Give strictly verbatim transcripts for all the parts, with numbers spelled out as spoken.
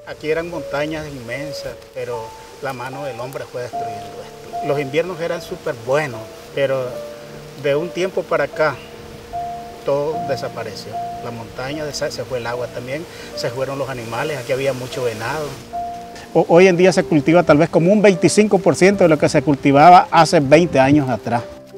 Aquí eran montañas inmensas, pero la mano del hombre fue destruyendo esto. Los inviernos eran súper buenos, pero de un tiempo para acá todo desapareció. La montaña, se fue el agua también, se fueron los animales, aquí había mucho venado. Hoy en día se cultiva tal vez como un veinticinco por ciento de lo que se cultivaba hace veinte años atrás.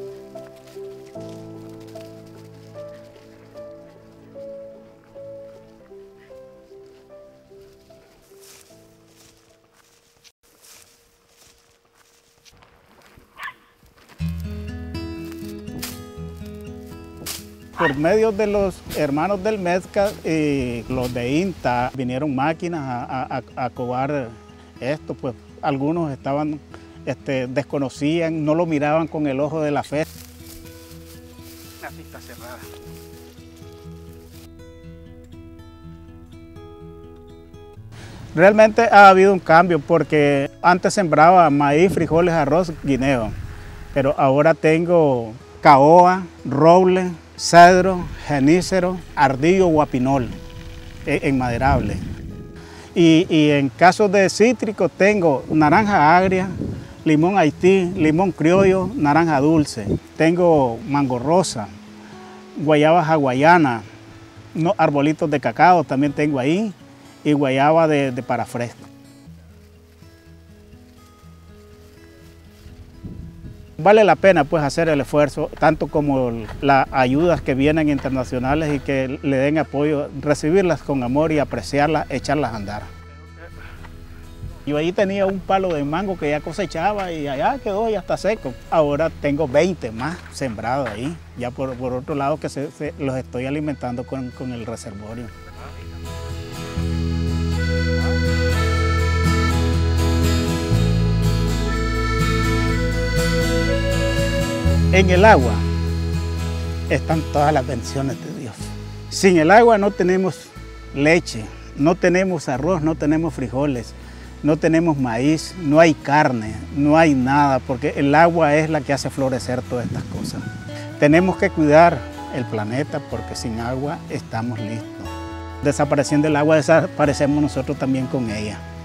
Por medio de los hermanos del Mezca y los de INTA vinieron máquinas a, a, a cobar esto, pues algunos estaban, este, desconocían, no lo miraban con el ojo de la fe. La pista cerrada. Realmente ha habido un cambio porque antes sembraba maíz, frijoles, arroz, guineo, pero ahora tengo caoba, roble, cedro, genícero, ardillo, guapinol, enmaderable. Y, y en casos de cítricos tengo naranja agria, limón Haití, limón criollo, naranja dulce. Tengo mango rosa, guayaba hawaiana, no, arbolitos de cacao también tengo ahí y guayaba de, de parafresco. Vale la pena pues hacer el esfuerzo, tanto como las ayudas que vienen internacionales y que le den apoyo, recibirlas con amor y apreciarlas, echarlas a andar. Yo ahí tenía un palo de mango que ya cosechaba y allá quedó, ya está seco. Ahora tengo veinte más sembrados ahí, ya por, por otro lado que se, se, los estoy alimentando con, con el reservorio. En el agua están todas las bendiciones de Dios. Sin el agua no tenemos leche, no tenemos arroz, no tenemos frijoles, no tenemos maíz, no hay carne, no hay nada, porque el agua es la que hace florecer todas estas cosas. Tenemos que cuidar el planeta porque sin agua estamos listos. Desapareciendo el agua, desaparecemos nosotros también con ella.